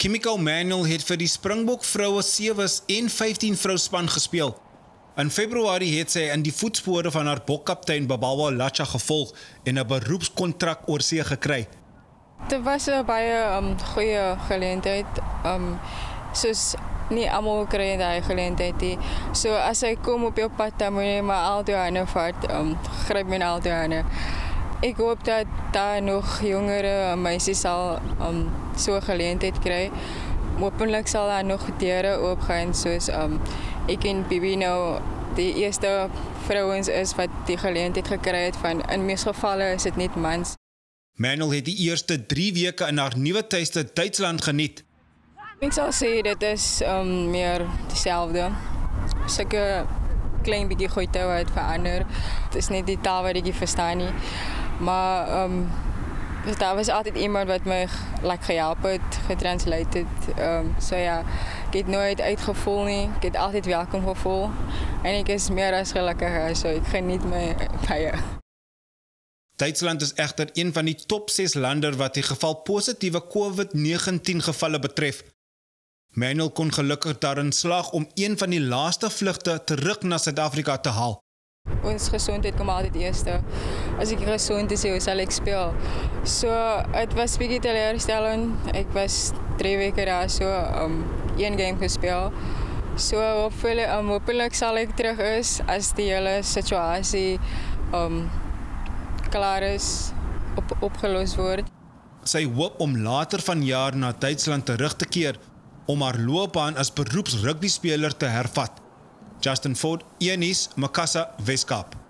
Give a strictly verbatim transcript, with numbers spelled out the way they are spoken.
Chemical Manuel het vir die Springbok vroue sewes en vyftien vrouspan gespeel. In Februarie het sy in die voetspore van haar bokkaptein Babawa Lacha gevolg en 'n beroepskontrak oor see gekry. Dit was 'n baie um, goeie geleentheid. Um, soos nie almal kry daai geleentheid nie. So as hy kom op jou pad, dan moet jy maar al jou hande vat, um, gryp met al jou hande. Ek hoop dat daar nog jongere meisies sal um, so geleentheid kry. Hopelijk sal daar nog deure oopgaan, soos um, ek en Bibi nou die eerste vrouens is wat die geleentheid gekry het van, in meeste gevalle is dit net mans. Manuel het die eerste drie weke in haar nuwe tuiste Duitsland geniet. Ek sal sê dit is um, meer dieselfde. Sulke klein bietjie goeie wat verander. Het is net die taal wat ek nie verstaan nie. Maar um, daar was altyd iemand wat my like, gehelp het, getranslate het. Um, so ja, ek het nooit uitgevoel nie. Ek het altyd welkom gevoel. En ek is meer as gelukkig, so ek geniet my baie. Duitsland is egter een van die top ses lande wat die geval positiewe COVID negentien gevalle betref. Manuel kon gelukkig daarin slaag om een van die laaste vlugte terug na Suid-Afrika te haal. Ons gezondheid kom altyd eerste. As ek gezond is, hoe sal ek speel? So, het was bietjie teleurstellend. Ek was drie weke daar so, um, een game gespeel. So, hopelijk, um, hopelijk sal ek terug is as die hele situasie um, klaar is, op, opgelost word. Sy hoop om later vanjaar na Duitsland terug te keer om haar loopbaan as beroeps rugbyspeler te hervat. Justin Ford, E N nuus, Makassar, Weskaap.